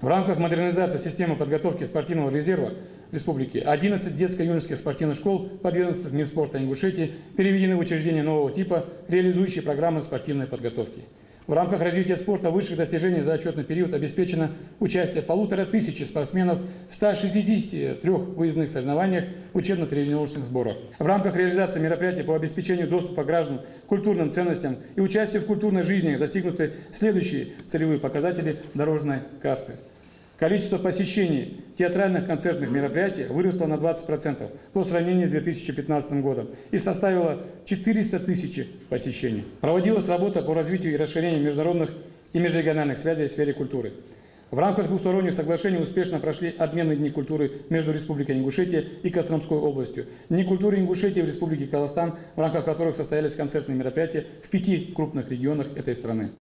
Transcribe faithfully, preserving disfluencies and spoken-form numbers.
В рамках модернизации системы подготовки спортивного резерва республики одиннадцать детско-юношеских спортивных школ подведомственных Минспорта Ингушетии переведены в учреждения нового типа, реализующие программы спортивной подготовки. В рамках развития спорта высших достижений за отчетный период обеспечено участие полутора тысячи спортсменов в ста шестидесяти трёх выездных соревнованиях учебно-тренировочных сборах. В рамках реализации мероприятий по обеспечению доступа граждан к культурным ценностям и участию в культурной жизни достигнуты следующие целевые показатели дорожной карты. Количество посещений театральных концертных мероприятий выросло на двадцать процентов по сравнению с две тысячи пятнадцатым годом и составило четыреста тысяч посещений. Проводилась работа по развитию и расширению международных и межрегиональных связей в сфере культуры. В рамках двусторонних соглашений успешно прошли обмены Дни культуры между Республикой Ингушетия и Костромской областью, Дни культуры Ингушетии в Республике Казахстан, в рамках которых состоялись концертные мероприятия в пяти крупных регионах этой страны.